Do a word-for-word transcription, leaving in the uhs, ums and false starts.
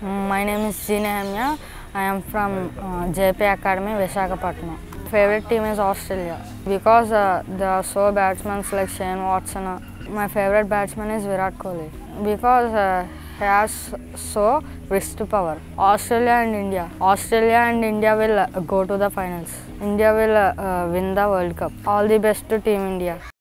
My name is G. Nehemia. I am from uh, J P Academy, Visakhapatnam. Favorite team is Australia because uh, there are so batsmen like Shane Watson. My favorite batsman is Virat Kohli because uh, he has so wrist power. Australia and India. Australia and India will uh, go to the finals. India will uh, uh, win the World Cup. All the best to Team India.